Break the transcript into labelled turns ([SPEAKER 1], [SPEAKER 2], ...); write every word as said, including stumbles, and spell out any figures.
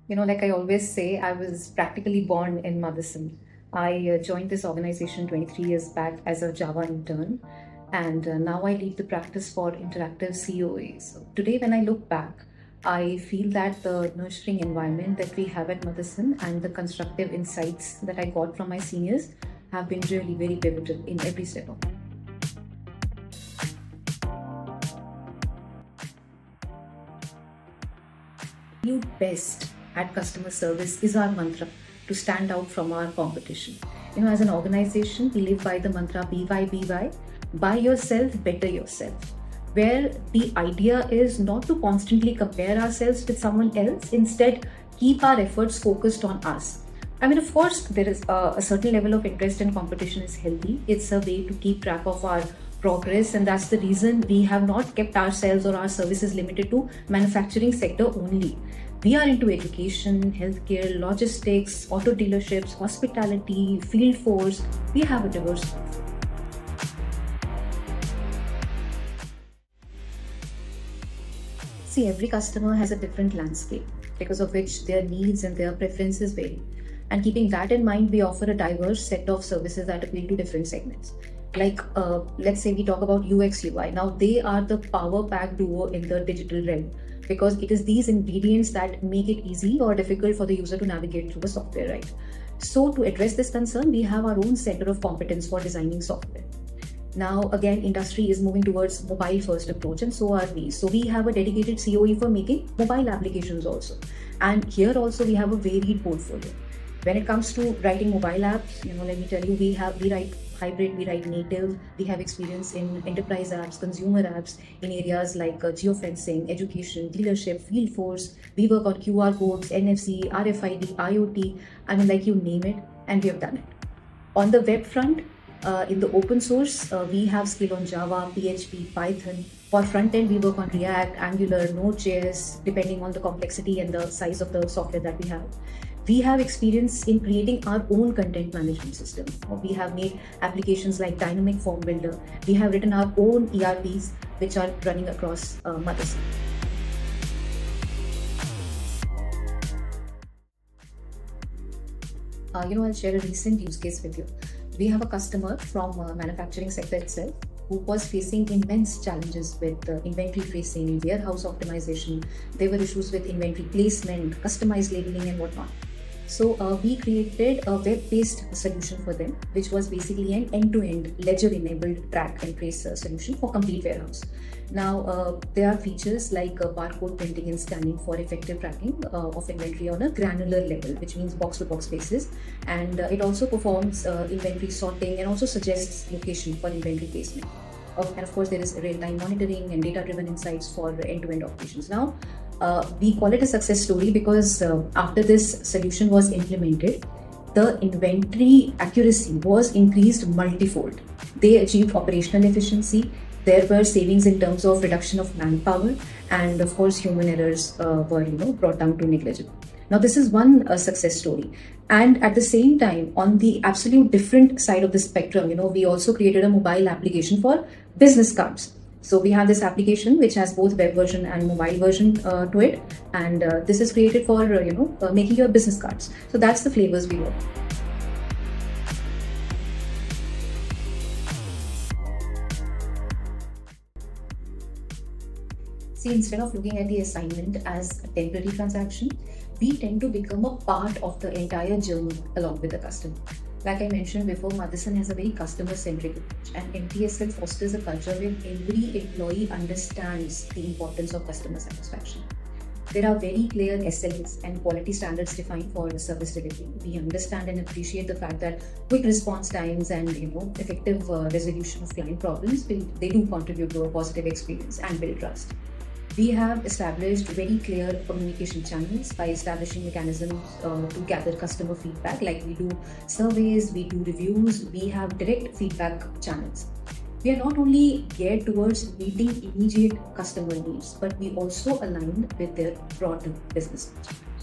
[SPEAKER 1] You know, like I always say, I was practically born in Madison. I uh, joined this organization twenty-three years back as a Java intern, and uh, now I lead the practice for interactive C O A. So today, when I look back, I feel that the nurturing environment that we have at Madison and the constructive insights that I got from my seniors have been really very pivotal in every step of it. Absolute best at customer service is our mantra to stand out from our competition. You know, as an organization, we live by the mantra B Y B Y, buy yourself, better yourself, where the idea is not to constantly compare ourselves with someone else, instead, keep our efforts focused on us. I mean, of course, there is a, a certain level of interest and competition is healthy. It's a way to keep track of our progress, and that's the reason we have not kept ourselves or our services limited to manufacturing sector only. We are into education, healthcare, logistics, auto dealerships, hospitality, field force. We have a diverse portfolio. See, every customer has a different landscape, because of which their needs and their preferences vary. And keeping that in mind, we offer a diverse set of services that appeal to different segments. Like, uh, let's say we talk about U X U I. Now, they are the power pack duo in the digital realm, because it is these ingredients that make it easy or difficult for the user to navigate through the software, right? So to address this concern, we have our own center of competence for designing software. Now, again, industry is moving towards mobile first approach, and so are we. So we have a dedicated C O E for making mobile applications also. And here also we have a varied portfolio. When it comes to writing mobile apps, you know, let me tell you, we have we write hybrid, we write native, we have experience in enterprise apps, consumer apps, in areas like uh, geofencing, education, dealership, field force. We work on Q R codes, N F C, R F I D, IoT, I mean, like you name it, and we have done it. On the web front, uh, in the open source, uh, we have skill on Java, P H P, Python. For front end, we work on React, Angular, Node.js, depending on the complexity and the size of the software that we have. We have experience in creating our own content management system. We have made applications like Dynamic Form Builder. We have written our own E R Ps, which are running across uh, Madison. Uh, you know, I'll share a recent use case with you. We have a customer from uh, manufacturing sector itself who was facing immense challenges with uh, inventory tracing, warehouse optimization. There were issues with inventory placement, customized labeling, and whatnot. So uh, we created a web-based solution for them, which was basically an end-to-end ledger-enabled track and trace uh, solution for complete warehouse. Now, uh, there are features like uh, barcode printing and scanning for effective tracking uh, of inventory on a granular level, which means box-to-box basis. And uh, it also performs uh, inventory sorting and also suggests location for inventory placement. Uh, and of course, there is real-time monitoring and data-driven insights for end-to-end operations. Now, uh, we call it a success story because uh, after this solution was implemented, the inventory accuracy was increased multifold. They achieved operational efficiency. There were savings in terms of reduction of manpower, and of course, human errors uh, were, you know, brought down to negligible. Now, this is one uh, success story. And at the same time, on the absolute different side of the spectrum, you know, we also created a mobile application for business cards. So we have this application which has both web version and mobile version uh, to it. And uh, this is created for, uh, you know, uh, making your business cards. So that's the flavors we work. See, instead of looking at the assignment as a temporary transaction, we tend to become a part of the entire journey along with the customer. Like I mentioned before, Madison has a very customer-centric approach, and M T S L fosters a culture where every employee understands the importance of customer satisfaction. There are very clear S L As and quality standards defined for the service delivery. We understand and appreciate the fact that quick response times and, you know, effective uh, resolution of client problems, will, they do contribute to a positive experience and build trust. We have established very clear communication channels by establishing mechanisms uh, to gather customer feedback, like we do surveys, we do reviews, we have direct feedback channels. We are not only geared towards meeting immediate customer needs, but we also align with their broader business budget.